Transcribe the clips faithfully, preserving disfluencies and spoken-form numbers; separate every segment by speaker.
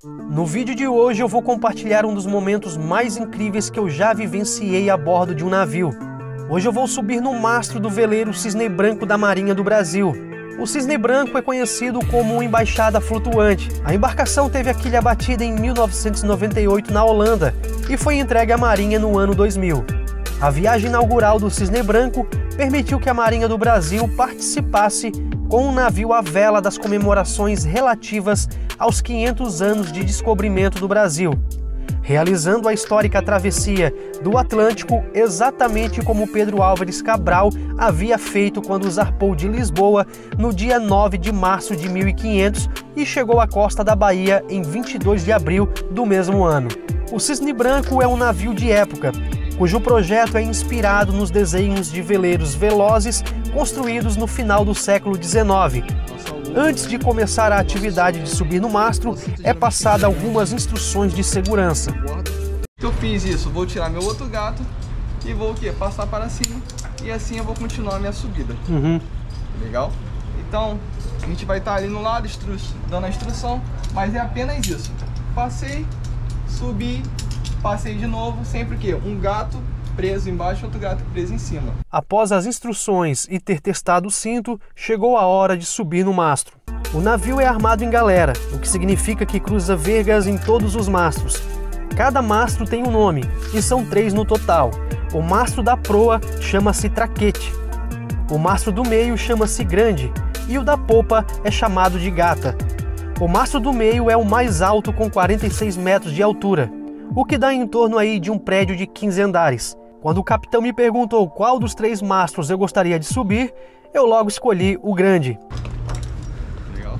Speaker 1: No vídeo de hoje eu vou compartilhar um dos momentos mais incríveis que eu já vivenciei a bordo de um navio. Hoje eu vou subir no mastro do veleiro Cisne Branco da Marinha do Brasil. O Cisne Branco é conhecido como uma embaixada flutuante. A embarcação teve a quilha batida em mil novecentos e noventa e oito na Holanda e foi entregue à Marinha no ano dois mil. A viagem inaugural do Cisne Branco permitiu que a Marinha do Brasil participasse com um navio à vela das comemorações relativas aos quinhentos anos de descobrimento do Brasil, realizando a histórica travessia do Atlântico exatamente como Pedro Álvares Cabral havia feito quando zarpou de Lisboa no dia nove de março de mil e quinhentos e chegou à costa da Bahia em vinte e dois de abril do mesmo ano. O Cisne Branco é um navio de época, cujo projeto é inspirado nos desenhos de veleiros velozes construídos no final do século dezenove. Antes de começar a atividade de subir no mastro, é passada algumas instruções de segurança.
Speaker 2: Eu fiz isso, vou tirar meu outro gato e vou o quê? Passar para cima e assim eu vou continuar a minha subida.
Speaker 1: Uhum.
Speaker 2: Legal? Então, a gente vai estar ali no lado, instru... dando a instrução, mas é apenas isso. Passei, subi, passei de novo, sempre que um gato preso embaixo e outro gato preso em cima.
Speaker 1: Após as instruções e ter testado o cinto, chegou a hora de subir no mastro. O navio é armado em galera, o que significa que cruza vergas em todos os mastros. Cada mastro tem um nome, e são três no total. O mastro da proa chama-se traquete, o mastro do meio chama-se grande e o da popa é chamado de gata. O mastro do meio é o mais alto, com quarenta e seis metros de altura, o que dá em torno aí de um prédio de quinze andares. Quando o capitão me perguntou qual dos três mastros eu gostaria de subir, eu logo escolhi o grande.
Speaker 2: Legal.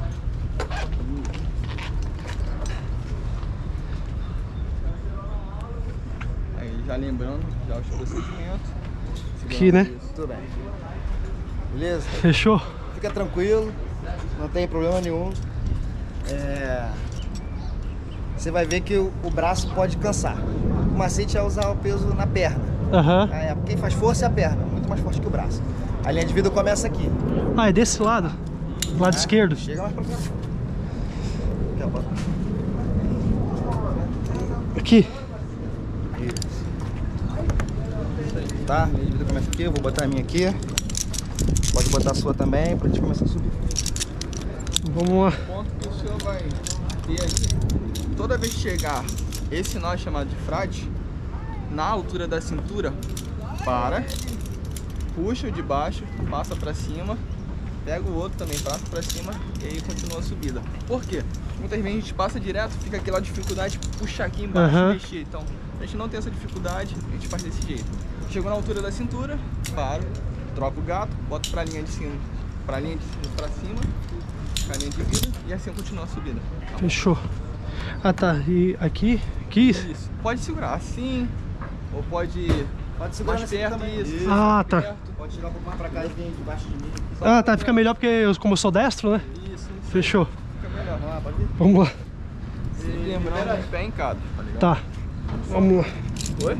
Speaker 2: Aí já lembrando, já os procedimentos.
Speaker 1: Aqui, né?
Speaker 3: Isso, tudo bem. Beleza?
Speaker 1: Fechou?
Speaker 3: Fica tranquilo, não tem problema nenhum. É... Você vai ver que o, o braço pode cansar. O macete é usar o peso na perna.
Speaker 1: Aham. Uhum.
Speaker 3: É, quem faz força é a perna, muito mais forte que o braço. A linha de vida começa aqui.
Speaker 1: Ah, é desse lado? Do lado
Speaker 3: É,
Speaker 1: esquerdo?
Speaker 3: Chega mais pra cá. Aqui, ó, bota.
Speaker 1: Aqui.
Speaker 3: Isso. Tá? A linha de vida começa aqui, eu vou botar a minha aqui. Pode botar a sua também pra gente começar a subir.
Speaker 1: Vamos lá.
Speaker 2: O ponto que o senhor vai ter ali, toda vez que chegar esse nó chamado de frade, na altura da cintura, para, puxa o de baixo, passa para cima, pega o outro também, passa para cima e aí continua a subida. Por quê? Muitas vezes a gente passa direto, fica aquela dificuldade de puxar aqui embaixo,
Speaker 1: uhum.
Speaker 2: mexer. Então, a gente não tem essa dificuldade, a gente faz desse jeito. Chegou na altura da cintura, para, troca o gato, bota para a linha de cima, para a linha de cima para cima, para a linha de vida e assim continua a subida. Tá?
Speaker 1: Fechou. Ah tá, e aqui? Aqui?
Speaker 2: Isso. Pode segurar assim, ou pode,
Speaker 3: Pode segurar
Speaker 2: mais
Speaker 3: assim
Speaker 2: perto,
Speaker 3: também.
Speaker 2: isso.
Speaker 3: Isso.
Speaker 1: Ah, tá.
Speaker 2: Perto.
Speaker 3: Pode chegar um pouco mais pra cá e vir debaixo de mim.
Speaker 1: Ah tá, fica melhor porque eu, como eu sou destro, né?
Speaker 2: Isso, isso.
Speaker 1: Fechou.
Speaker 2: Fica melhor.
Speaker 3: Vamos lá, pode vir.
Speaker 1: Vamos lá.
Speaker 2: Se lembrando, de pé em cada, tá ligado?
Speaker 1: Tá. Vamos lá.
Speaker 2: Oi?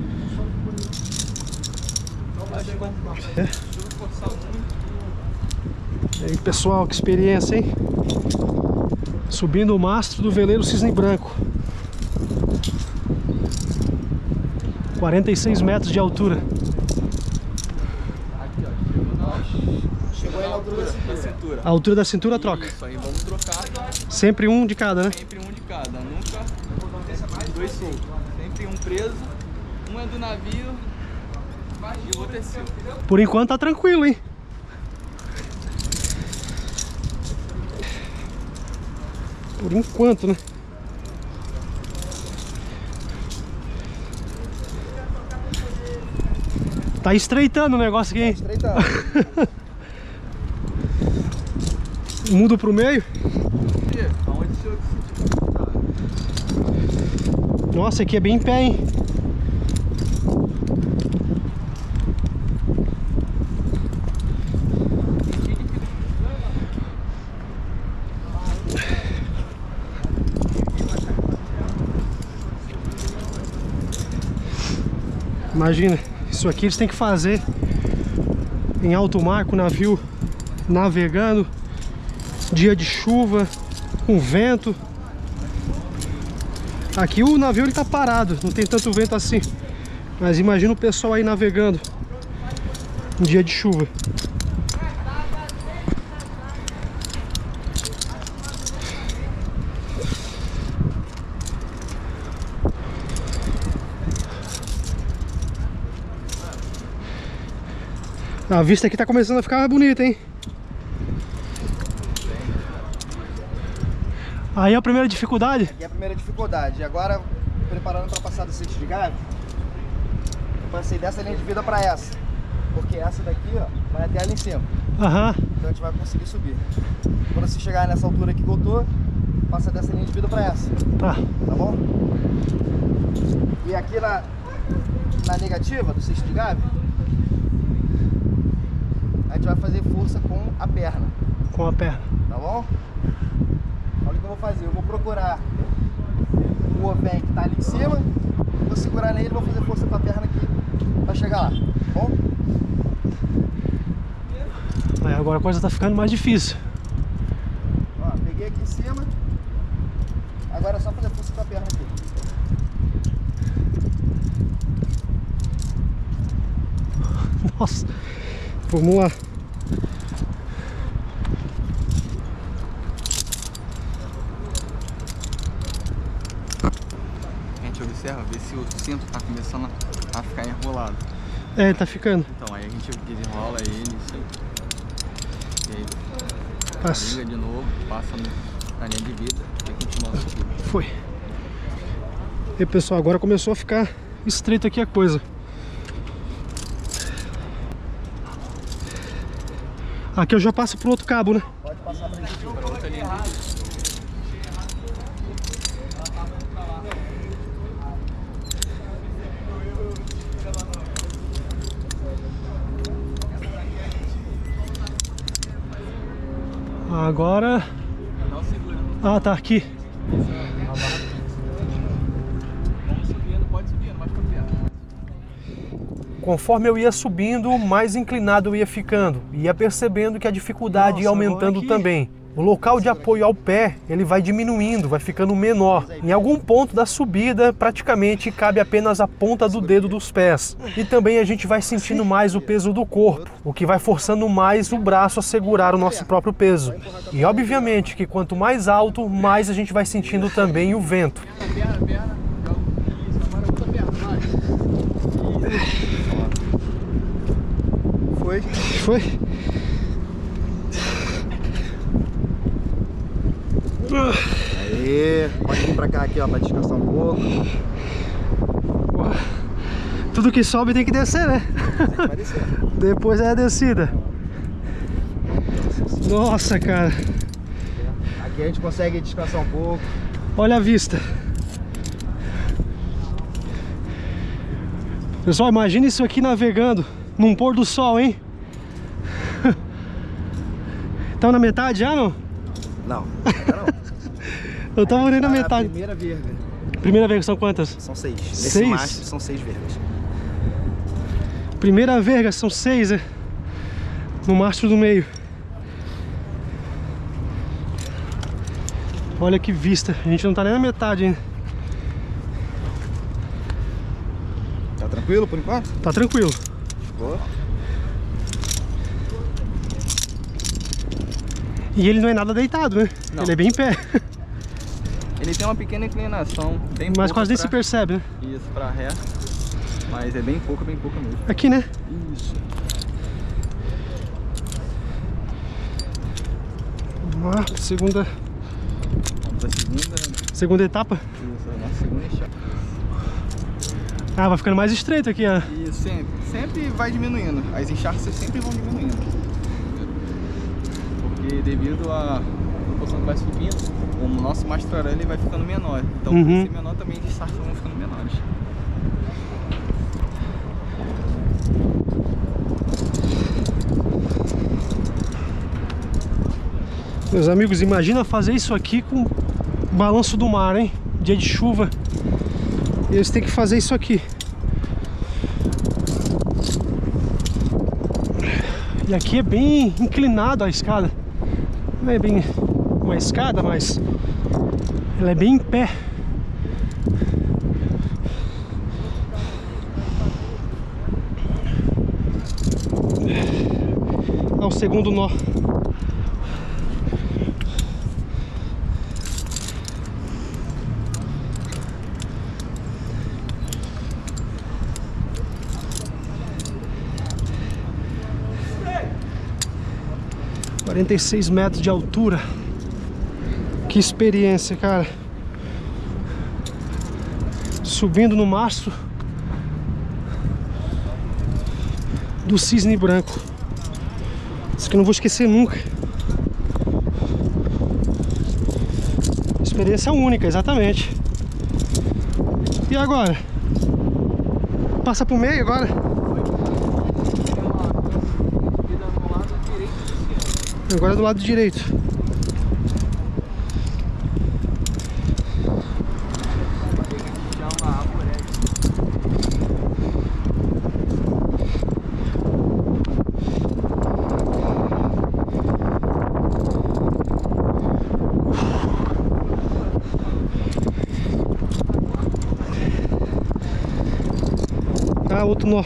Speaker 2: Acho que vai
Speaker 1: É.
Speaker 2: forçar muito.
Speaker 1: E aí pessoal, que experiência, hein? Subindo o mastro do veleiro Cisne Branco. quarenta e seis metros de altura.
Speaker 2: Aqui, ó.
Speaker 3: Chegou aí na altura da
Speaker 2: Da cintura.
Speaker 1: A altura da cintura troca.
Speaker 2: Isso aí, vamos trocar.
Speaker 1: Sempre um de cada, né?
Speaker 2: Sempre um de cada. Nunca dois soltos. Sempre um preso. Um é do navio e o outro é seu.
Speaker 1: Por enquanto tá tranquilo, hein? Por enquanto, né? Tá estreitando o negócio aqui, hein?
Speaker 3: Estreitando.
Speaker 1: Mudo pro meio.
Speaker 2: Aonde o senhor se
Speaker 1: Nossa, aqui é bem em pé, hein? Imagina, isso aqui eles têm que fazer em alto mar, com o navio navegando, dia de chuva, com vento. Aqui o navio ele tá parado, não tem tanto vento assim. Mas imagina o pessoal aí navegando um dia de chuva. A vista aqui tá começando a ficar bonita, hein? Aí a primeira dificuldade?
Speaker 3: Aqui é a primeira dificuldade. E agora, preparando para passar do sítio de Gávea, eu passei dessa linha de vida para essa. Porque essa daqui, ó, vai até ali em cima.
Speaker 1: Aham.
Speaker 3: Então a gente vai conseguir subir. Quando você chegar nessa altura aqui que eu tô, passa dessa linha de vida para essa.
Speaker 1: Tá.
Speaker 3: Tá bom? E aqui na, na negativa do sítio de Gávea, a gente vai fazer força com a perna.
Speaker 1: Com a perna.
Speaker 3: Tá bom? Olha o que eu vou fazer. Eu vou procurar o open que tá ali em cima, vou segurar nele e vou fazer força com a perna aqui pra chegar lá. Tá bom?
Speaker 1: Aí agora a coisa tá ficando mais difícil.
Speaker 3: Ó, peguei aqui em cima. Agora é só fazer força com a perna aqui.
Speaker 1: Nossa. Vamos lá.
Speaker 2: A gente observa, vê se o cinto tá começando a ficar enrolado.
Speaker 1: É, ele tá ficando.
Speaker 2: Então aí a gente desenrola ele, isso aí. E aí
Speaker 1: Passa.
Speaker 2: liga de novo, passa no, na linha de vida e continua subindo.
Speaker 1: Foi. E pessoal, agora começou a ficar estreito aqui a coisa. Aqui eu já passo pro outro cabo, né?
Speaker 3: Pode passar pra gente.
Speaker 2: Para outra linha de vida.
Speaker 1: Agora...
Speaker 2: Não segura.
Speaker 1: Ah, tá aqui.
Speaker 2: Vamos subindo, pode subir, mais pra perto.
Speaker 1: Conforme eu ia subindo, mais inclinado eu ia ficando. Ia percebendo que a dificuldade
Speaker 4: Nossa,
Speaker 1: ia aumentando
Speaker 4: agora aqui.
Speaker 1: também. O local de apoio ao pé, ele vai diminuindo, vai ficando menor. Em algum ponto da subida, praticamente cabe apenas a ponta do dedo dos pés. E também a gente vai sentindo mais o peso do corpo, o que vai forçando mais o braço a segurar o nosso próprio peso. E obviamente que quanto mais alto, mais a gente vai sentindo também o vento.
Speaker 2: Perna, perna, joga. Isso, agora outra perna, vai.
Speaker 3: Foi.
Speaker 1: Foi?
Speaker 3: Aí, pode vir pra cá aqui, ó, pra descansar um pouco.
Speaker 1: Tudo que sobe tem que descer, né?
Speaker 3: Vai descer.
Speaker 1: Depois é a descida. Nossa, cara.
Speaker 3: Aqui a gente consegue descansar um pouco.
Speaker 1: Olha a vista. Pessoal, imagina isso aqui navegando num pôr do sol, hein? Estão na metade já, não?
Speaker 3: Não, ainda não.
Speaker 1: Eu tava olhando na
Speaker 3: Tá
Speaker 1: metade.
Speaker 3: primeira verga.
Speaker 1: Primeira verga são quantas?
Speaker 3: São seis. Nesse
Speaker 1: Seis?
Speaker 3: mastro são seis vergas.
Speaker 1: Primeira verga são seis, né? No mastro do meio. Olha que vista. A gente não tá nem na metade ainda.
Speaker 3: Tá tranquilo por enquanto?
Speaker 1: Tá tranquilo.
Speaker 3: Boa.
Speaker 1: E ele não é nada deitado, né?
Speaker 2: Não.
Speaker 1: Ele é bem em pé.
Speaker 2: Ele tem uma pequena inclinação, bem
Speaker 1: Mas
Speaker 2: pouca
Speaker 1: quase nem se
Speaker 2: pra-
Speaker 1: percebe, né?
Speaker 2: Isso, pra ré. Mas é bem pouca, bem pouca mesmo.
Speaker 1: Aqui, né?
Speaker 2: Isso.
Speaker 1: Vamos lá, segunda,
Speaker 2: Vamos pra segunda.
Speaker 1: segunda etapa.
Speaker 2: Isso, a nossa segunda chave.
Speaker 1: Ah, vai ficando mais estreito aqui, ó.
Speaker 2: E sempre, sempre vai diminuindo. As encharcas sempre vão diminuindo. Porque devido à proporção que vai subindo, o nosso mastro ele vai ficando menor. Então,
Speaker 1: Uhum.
Speaker 2: por ser menor, também as encharcas vão ficando menores.
Speaker 1: Meus amigos, imagina fazer isso aqui com o balanço do mar, hein? Dia de chuva. E eles têm que fazer isso aqui. E aqui é bem inclinado a escada. Não é bem uma escada, mas ela é bem em pé. segundo nó. quarenta e seis metros de altura. Que experiência, cara. Subindo no mastro do cisne branco. Isso que eu não vou esquecer nunca. Experiência única, exatamente. E agora? Passa pro meio agora? Agora é do lado direito. Ah, outro nó.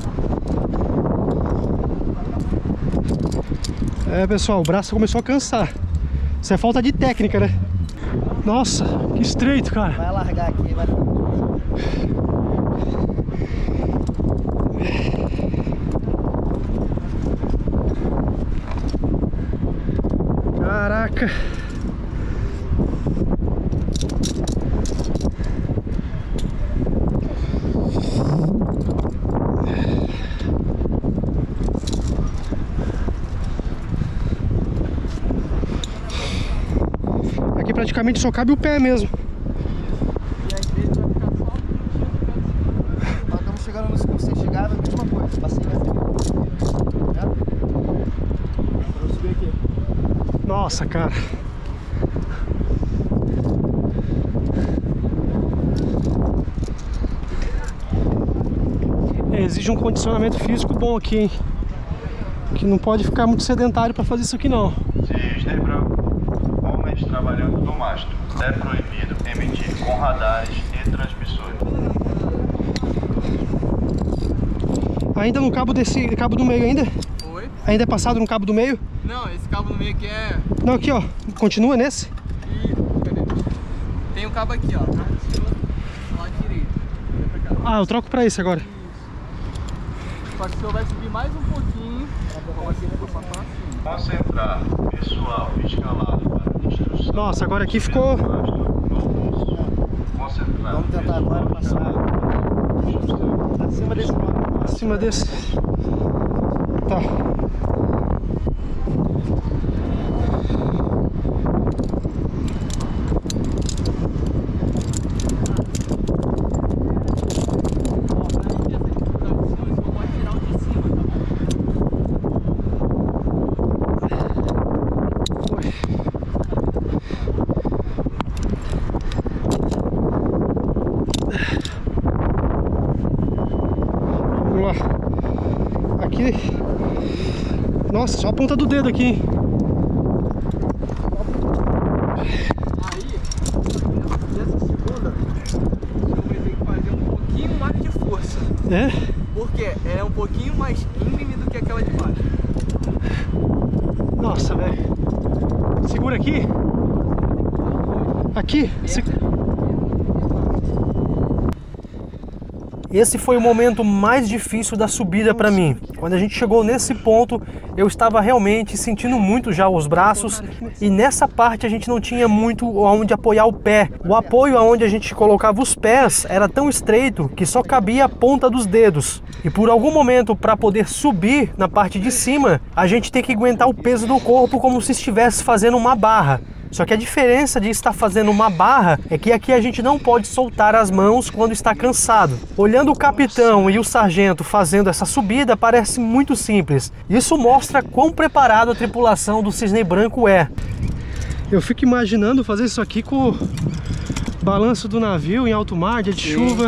Speaker 1: É, pessoal, o braço começou a cansar. Isso é falta de técnica, né? Nossa, que estreito, cara.
Speaker 3: Vai largar aqui, vai.
Speaker 1: Caraca. Aqui praticamente só cabe o pé mesmo.
Speaker 3: E às vezes vai ficar só. Nós estamos chegando no segundo, você chegava, a mesma coisa. Passei vai ser. Vou subir aqui.
Speaker 1: Nossa, cara. É, exige um condicionamento físico bom aqui, hein? Que não pode ficar muito sedentário para fazer isso aqui, não.
Speaker 4: Cisne branco. Homens trabalhando no mastro. É proibido emitir com radares e transmissores.
Speaker 1: Ainda no cabo desse cabo do meio ainda?
Speaker 2: Oi?
Speaker 1: Ainda é passado no cabo do meio?
Speaker 2: Não, esse cabo no meio aqui é...
Speaker 1: Não, aqui ó, continua nesse?
Speaker 2: E... Cadê? Tem um cabo aqui, ó. Do lado direito. Vai pra cá.
Speaker 1: Ah, eu troco pra esse agora.
Speaker 2: Só que o senhor vai subir mais um pouquinho. Vamos aqui, vou passar assim.
Speaker 4: Concentrar. Pessoal escalado para instrução.
Speaker 1: Nossa, agora aqui ficou...
Speaker 4: Concentrar.
Speaker 3: Vamos tentar agora passar acima desse bloco.
Speaker 1: Acima desse. Tá. Aqui. Nossa, só a ponta do dedo aqui, hein?
Speaker 2: Aí, nessa segunda, o senhor vai ter que fazer um pouquinho mais de força.
Speaker 1: É?
Speaker 2: Porque ela é um pouquinho mais íngreme do que aquela de baixo.
Speaker 1: Nossa, velho. Segura aqui. Aqui. Se... Esse foi o momento mais difícil da subida para mim. Quando a gente chegou nesse ponto, eu estava realmente sentindo muito já os braços e nessa parte a gente não tinha muito onde apoiar o pé. O apoio aonde a gente colocava os pés era tão estreito que só cabia a ponta dos dedos. E por algum momento, para poder subir na parte de cima, a gente tem que aguentar o peso do corpo como se estivesse fazendo uma barra. Só que a diferença de estar fazendo uma barra é que aqui a gente não pode soltar as mãos quando está cansado. Olhando o capitão e o sargento fazendo essa subida, parece muito simples. Isso mostra quão preparada a tripulação do Cisne Branco é. Eu fico imaginando fazer isso aqui com o balanço do navio em alto mar, dia de chuva.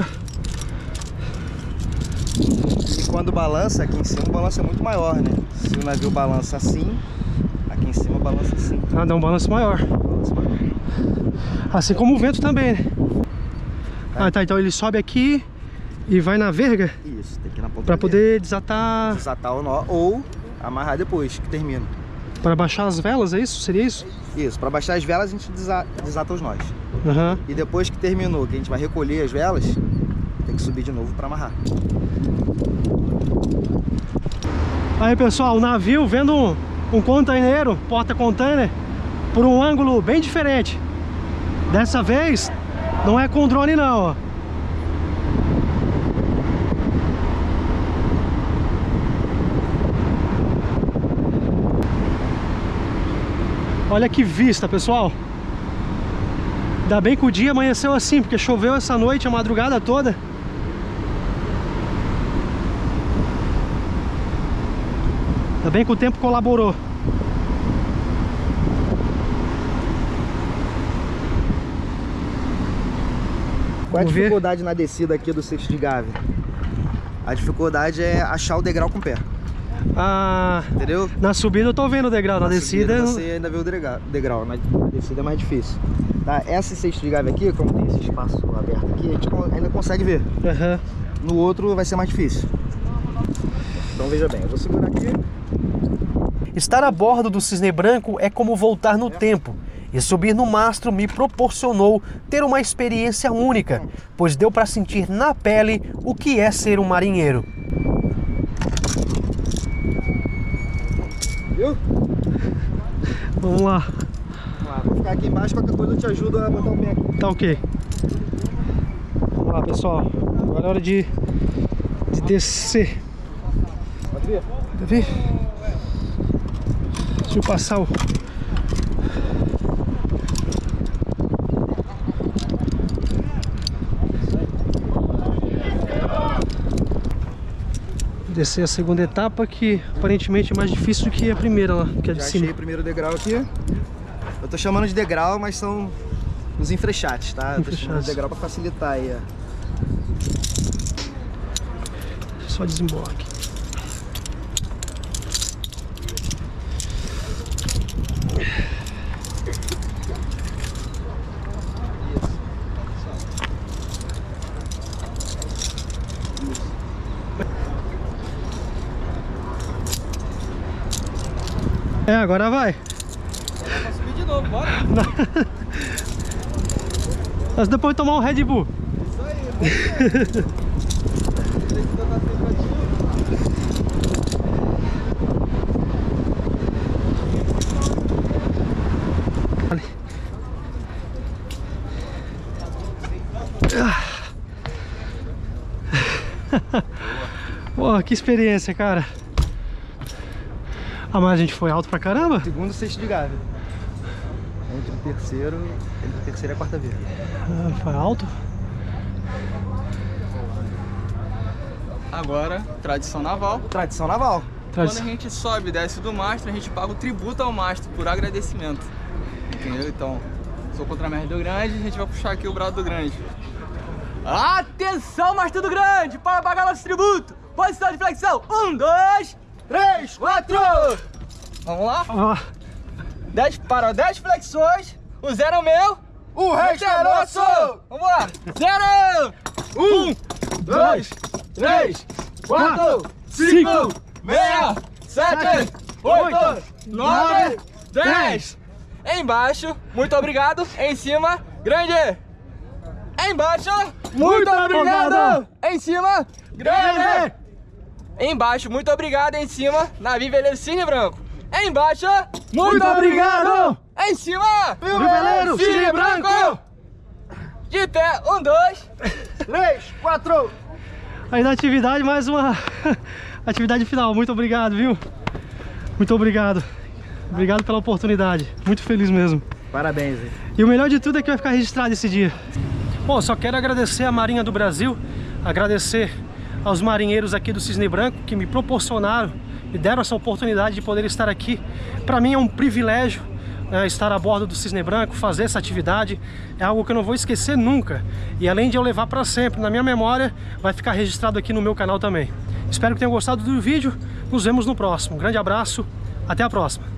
Speaker 3: E quando balança, aqui em cima o balanço é muito maior, né? Se o navio balança assim, aqui em cima balança assim.
Speaker 1: Ah, dá um balanço maior. Assim como o vento também, né? Ah, tá. Então ele sobe aqui e vai na verga?
Speaker 3: Isso, tem que ir na ponta.
Speaker 1: Pra poder desatar...
Speaker 3: Desatar o nó ou amarrar depois que termina.
Speaker 1: Para baixar as velas, é isso? Seria isso?
Speaker 3: Isso, para baixar as velas a gente desa desata os nós.
Speaker 1: Uhum.
Speaker 3: E depois que terminou, que a gente vai recolher as velas, tem que subir de novo para amarrar.
Speaker 1: Aí pessoal, o navio vendo um, um containeiro, porta-container, por um ângulo bem diferente. Dessa vez, não é com drone não, ó. Olha que vista, pessoal. Ainda bem que o dia amanheceu assim, porque choveu essa noite, a madrugada toda. Ainda bem que o tempo colaborou.
Speaker 3: Qual é a
Speaker 1: Vamos ver.
Speaker 3: dificuldade na descida aqui do sexto de Gávea? A dificuldade é achar o degrau com o pé.
Speaker 1: Ah,
Speaker 3: entendeu?
Speaker 1: Na subida eu tô vendo o degrau, na, na descida...
Speaker 3: Subida você ainda vê o degrau, degrau, na descida é mais difícil. Tá? Essa sexto de Gávea aqui, como tem esse espaço aberto aqui, a gente ainda consegue ver.
Speaker 1: Uhum.
Speaker 3: No outro vai ser mais difícil. Então veja bem, eu vou segurar aqui.
Speaker 1: Estar a bordo do Cisne Branco é como voltar no tempo. E subir no mastro me proporcionou ter uma experiência única, pois deu para sentir na pele o que é ser um marinheiro.
Speaker 3: Viu?
Speaker 1: Vamos lá.
Speaker 3: Vamos lá, vou ficar aqui embaixo, qualquer coisa eu te ajudo a botar o pé aqui.
Speaker 1: Tá ok. Vamos lá, pessoal. Agora é hora de, de descer.
Speaker 3: Pode ver?
Speaker 1: Pode ver? Deixa eu passar o... Descer a segunda etapa, que aparentemente é mais difícil do que a primeira lá, que é de
Speaker 3: Já
Speaker 1: cima.
Speaker 3: achei o primeiro degrau aqui. Eu tô chamando de degrau, mas são os enfrechates, tá? Eu tô chamando de degrau pra facilitar aí.
Speaker 1: Só desembolar aqui. É, agora vai.
Speaker 2: Agora pra subir de novo, bora.
Speaker 1: Mas depois de tomar um Red Bull.
Speaker 2: Isso aí,
Speaker 1: Pô, que experiência, cara. Ah, mas a gente foi alto pra caramba.
Speaker 3: Segundo sexto de Gávea. Entre o terceiro, entre o terceiro e a quarta verde.
Speaker 1: Ah, foi alto.
Speaker 2: Agora, tradição naval.
Speaker 3: Tradição naval.
Speaker 2: Quando a gente sobe e desce do mastro, a gente paga o tributo ao mastro por agradecimento. Entendeu? Então, sou contra-mestre do Grande, a gente vai puxar aqui o brado do Grande. Atenção, mastro do Grande, para pagar nosso tributo. Posição de flexão. Um, dois, três, quatro. Vamos lá?
Speaker 1: Ah.
Speaker 2: Dez, para dez flexões. O zero é o meu. O resto é nosso. Vamos lá. Zero. Um, dois, três, quatro, cinco, seis, sete, oito, nove, dez. Embaixo, muito obrigado. Em cima, grande. Embaixo, muito obrigado. Em cima, grande. Embaixo, muito obrigado. Em cima, navio veleiro Cisne Branco. Embaixo, muito, muito obrigado. Em cima,
Speaker 1: veleiro
Speaker 2: Cisne Branco. De pé, um, dois,
Speaker 3: três, quatro.
Speaker 1: Aí na atividade, mais uma atividade final. Muito obrigado, viu? Muito obrigado. Obrigado pela oportunidade. Muito feliz mesmo.
Speaker 3: Parabéns, hein?
Speaker 1: E o melhor de tudo é que vai ficar registrado esse dia. Bom, só quero agradecer à Marinha do Brasil, agradecer aos marinheiros aqui do Cisne Branco que me proporcionaram, me deram essa oportunidade de poder estar aqui. Para mim é um privilégio é, estar a bordo do Cisne Branco, fazer essa atividade. É algo que eu não vou esquecer nunca. E além de eu levar para sempre na minha memória, vai ficar registrado aqui no meu canal também. Espero que tenham gostado do vídeo. Nos vemos no próximo. Um grande abraço. Até a próxima.